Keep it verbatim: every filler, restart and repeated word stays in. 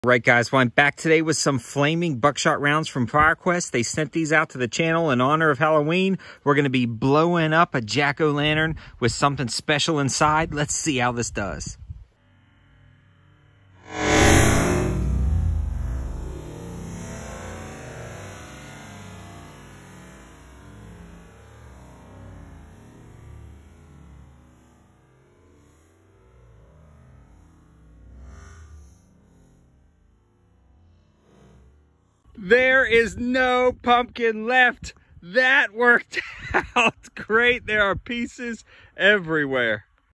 Right, guys, well, I'm back today with some flaming buckshot rounds from PriorQuest. They sent these out to the channel in honor of Halloween. We're going to be blowing up a jack-o'-lantern with something special inside. Let's see how this does. There is no pumpkin left. That worked out great. There are pieces everywhere.